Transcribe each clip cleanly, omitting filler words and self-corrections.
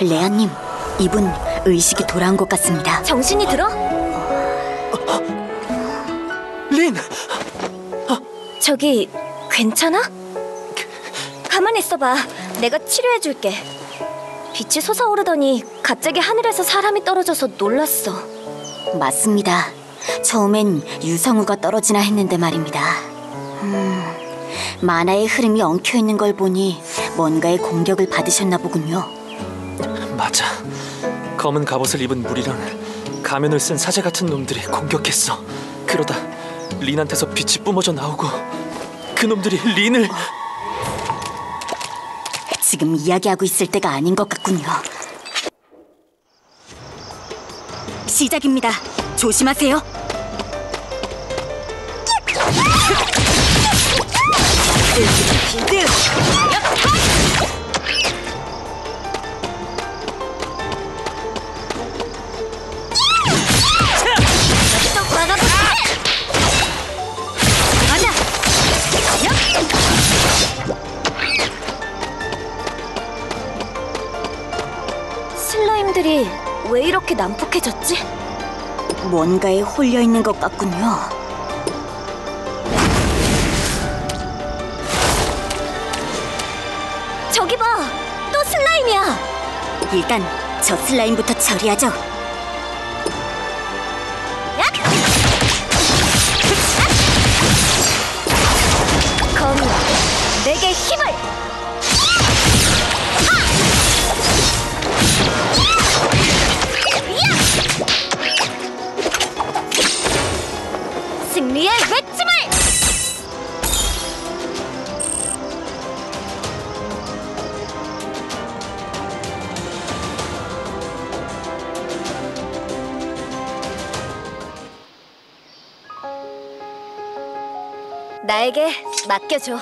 레아님, 이분 의식이 돌아온 것 같습니다. 정신이 들어? 린! 저기, 괜찮아? 가만히 있어봐. 내가 치료해줄게. 빛이 솟아오르더니 갑자기 하늘에서 사람이 떨어져서 놀랐어. 맞습니다. 처음엔 유성우가 떨어지나 했는데 말입니다. 만화의 흐름이 엉켜있는 걸 보니 뭔가의 공격을 받으셨나 보군요. 맞아. 검은 갑옷을 입은 무리랑 가면을 쓴 사제 같은 놈들이 공격했어. 그러다 린한테서 빛이 뿜어져 나오고 그 놈들이 린을... 지금 이야기하고 있을 때가 아닌 것 같군요. 시작입니다. 조심하세요. 슬라임들이 왜 이렇게 난폭해졌지? 뭔가에 홀려있는 것 같군요. 저기 봐! 또 슬라임이야! 일단 저 슬라임부터 처리하죠. 검이야, 내게 힘을! 승리의 외침을! 나에게 맡겨줘.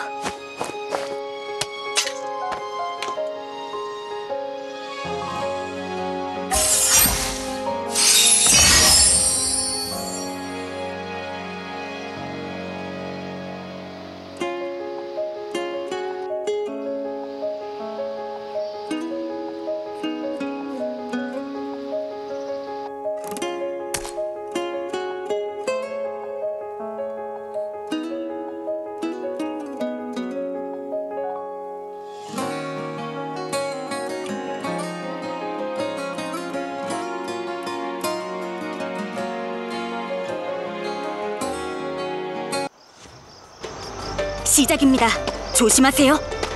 시작입니다. 조심하세요.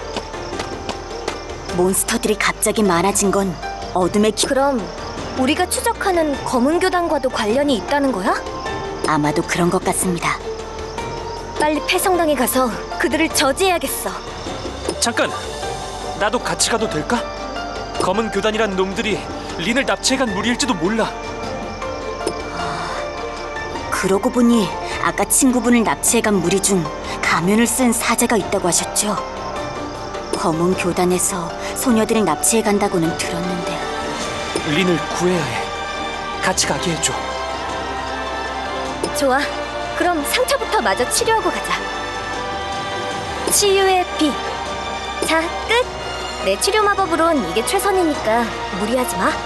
몬스터들이 갑자기 많아진 건 어둠의 그럼 우리가 추적하는 검은 교단과도 관련이 있다는 거야? 아마도 그런 것 같습니다. 빨리 폐성당에 가서 그들을 저지해야겠어. 잠깐! 나도 같이 가도 될까? 검은 교단이란 놈들이 린을 납치해간 무리일지도 몰라. 그러고 보니 아까 친구분을 납치해간 무리 중 가면을 쓴 사제가 있다고 하셨죠? 검은 교단에서 소녀들을 납치해간다고는 들었는데. 린을 구해야 해. 같이 가게 해줘. 좋아. 그럼 상처부터 마저 치료하고 가자. 치유의 비. 자, 끝! 내 치료 마법으론 이게 최선이니까 무리하지 마.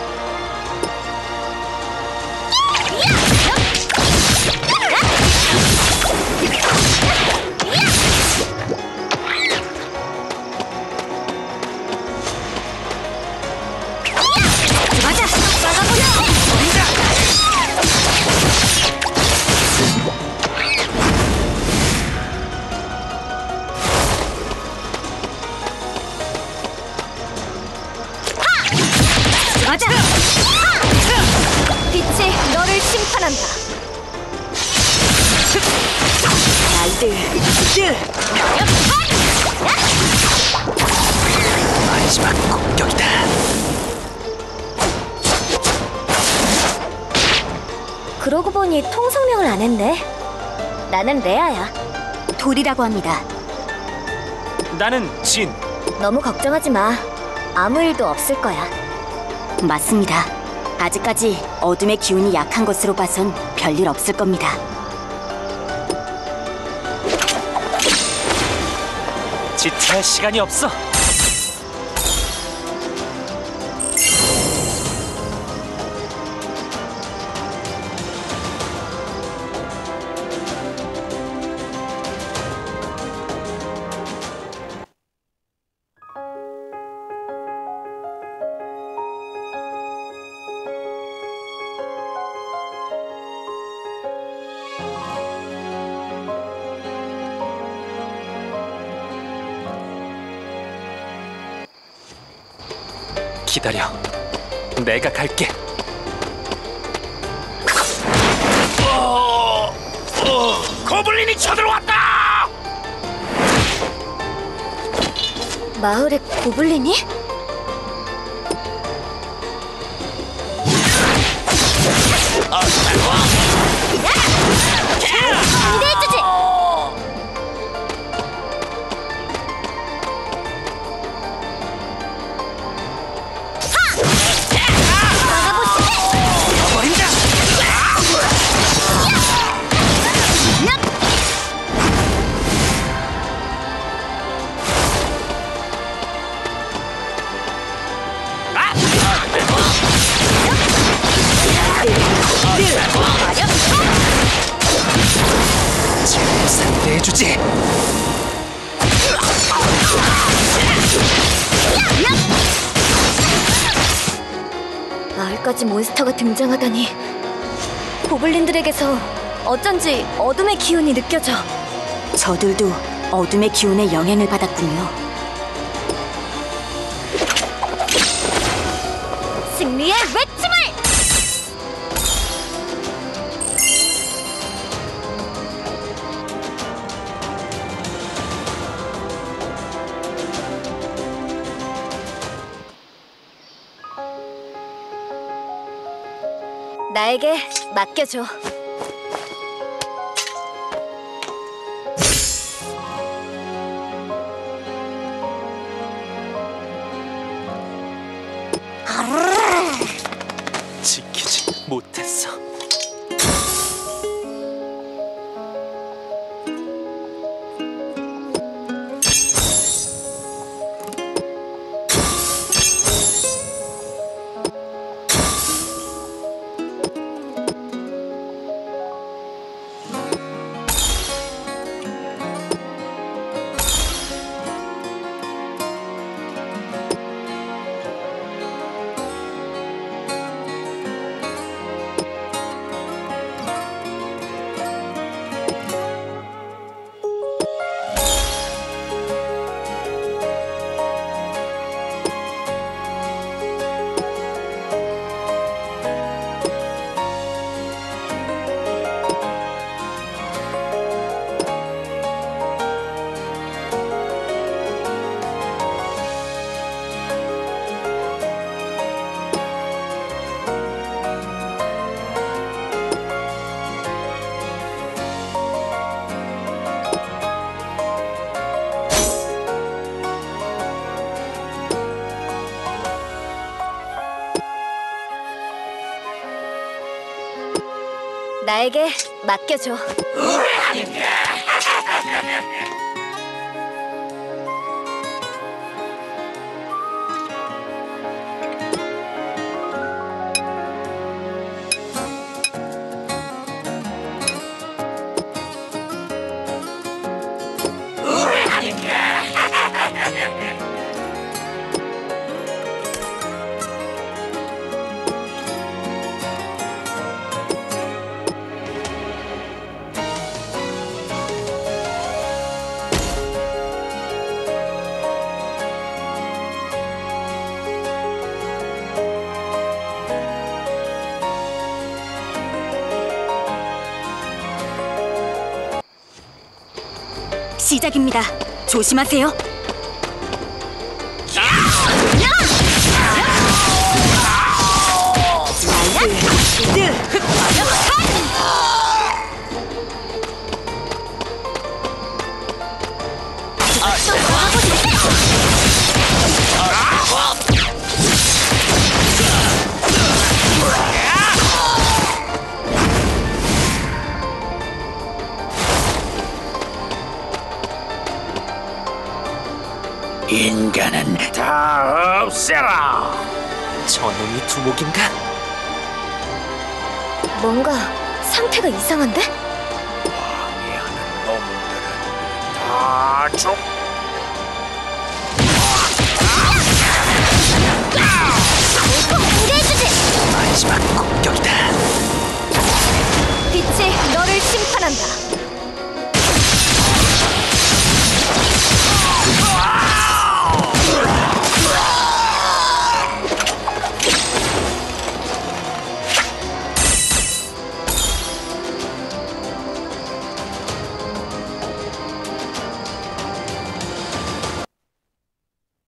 맞아! 막아보자! 맞아! 빛이 너를 심판한다. 마지막 공격이다. 그러고 보니 통성명을 안 했네. 나는 레아야. 돌이라고 합니다. 나는 진. 너무 걱정하지 마. 아무 일도 없을 거야. 맞습니다. 아직까지 어둠의 기운이 약한 것으로 봐선 별일 없을 겁니다. 지체할 시간이 없어. 기다려. 내가 갈게. 고블린이 쳐들어왔다! 마을에 고블린이? 상대해주지! 버린다! 잘 상대해주지. 마을까지 몬스터가 등장하다니. 고블린들에게서 어쩐지 어둠의 기운이 느껴져. 저들도 어둠의 기운에 영향을 받았군요. 승리의 외침을! 나에게 맡겨줘. 지키지 못했어. 나에게 맡겨줘. 시작입니다. 조심하세요. 인간은 다 없애라. 저놈이 두목인가? 뭔가 상태가 이상한데? 방해하는 놈들은 다 죽. 상대해주지! 마지막 공격이다. 빛이 너를 심판한다.